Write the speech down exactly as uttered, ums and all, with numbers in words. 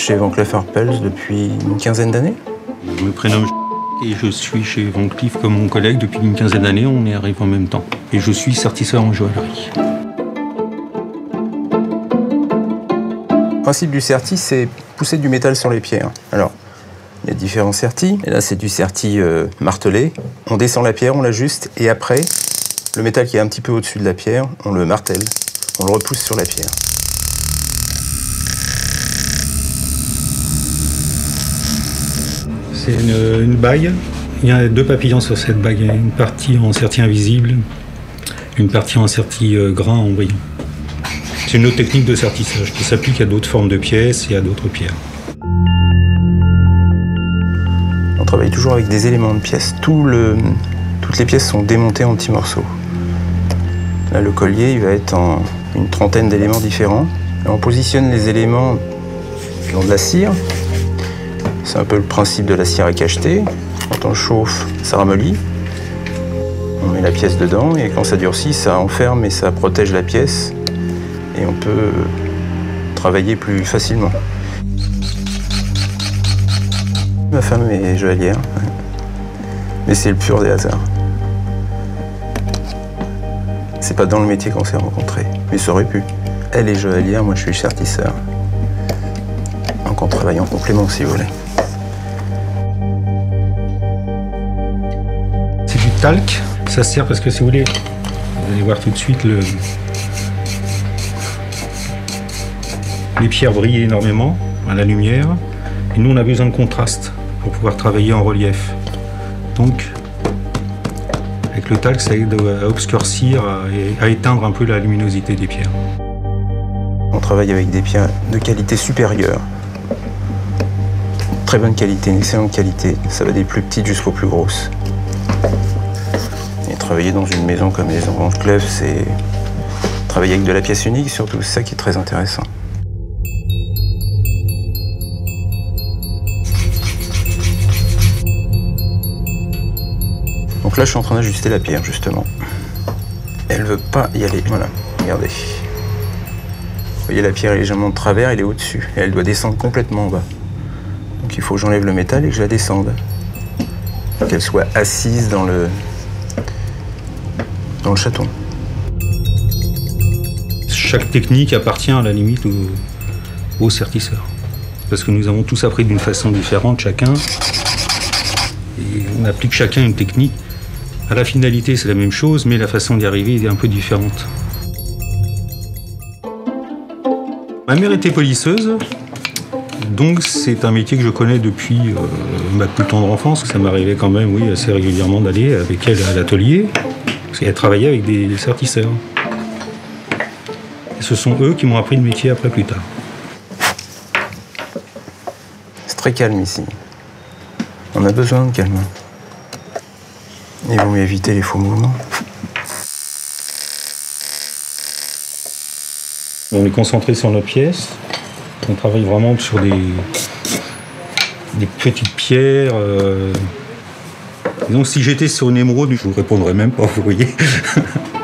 chez Van Cleef Arpels depuis une quinzaine d'années. Je me prénomme et je suis chez Van Cleef comme mon collègue depuis une quinzaine d'années. On y arrive en même temps. Et je suis sertisseur en joaillerie. Le principe du serti, c'est pousser du métal sur les pierres. Alors, il y a différents sertis. Et là, c'est du serti euh, martelé. On descend la pierre, on l'ajuste, et après, le métal qui est un petit peu au-dessus de la pierre, on le martèle, on le repousse sur la pierre. C'est une, une bague. Il y a deux papillons sur cette bague. Il y a une partie en serti invisible, une partie en serti euh, grain en brillant. C'est une autre technique de sertissage qui s'applique à d'autres formes de pièces et à d'autres pierres. On travaille toujours avec des éléments de pièces. Tout le, toutes les pièces sont démontées en petits morceaux. Là, le collier, il va être en une trentaine d'éléments différents. Là, on positionne les éléments dans de la cire. C'est un peu le principe de la cire à cacheter. Quand on chauffe, ça ramollit. On met la pièce dedans et quand ça durcit, ça enferme et ça protège la pièce. Et on peut travailler plus facilement. Ma femme est joaillière, mais c'est le pur des hasards. C'est pas dans le métier qu'on s'est rencontrés, mais ça aurait pu. Elle est joaillière, moi je suis sertisseur. Donc on travaille en complément si vous voulez. C'est du talc, ça sert parce que si vous voulez, vous allez voir tout de suite le... Les pierres brillent énormément à la lumière et nous on a besoin de contraste pour pouvoir travailler en relief. Donc avec le talc ça aide à obscurcir et à éteindre un peu la luminosité des pierres. On travaille avec des pierres de qualité supérieure. Très bonne qualité, une excellente qualité. Ça va des plus petites jusqu'aux plus grosses. Et travailler dans une maison comme les Van Cleef, c'est travailler avec de la pièce unique surtout, c'est ça qui est très intéressant. Donc là, je suis en train d'ajuster la pierre, justement. Elle veut pas y aller. Voilà, regardez. Vous voyez, la pierre est légèrement de travers, elle est au-dessus. Et elle doit descendre complètement en bas. Donc il faut que j'enlève le métal et que je la descende. Qu'elle soit assise dans le, dans le chaton. Chaque technique appartient à la limite au, au sertisseur. Parce que nous avons tous appris d'une façon différente, chacun. Et on applique chacun une technique. À la finalité, c'est la même chose, mais la façon d'y arriver est un peu différente. Ma mère était polisseuse, donc c'est un métier que je connais depuis euh, ma plus tendre enfance. Ça m'arrivait quand même, oui, assez régulièrement d'aller avec elle à l'atelier, parce qu'elle travaillait avec des, des sertisseurs. Et ce sont eux qui m'ont appris le métier après plus tard. C'est très calme ici. On a besoin de calme. Il vaut mieux éviter les faux mouvements. On est concentré sur nos pièces. On travaille vraiment sur des, des petites pierres. Euh... Donc si j'étais sur une émeraude, je vous répondrais même pas, vous voyez.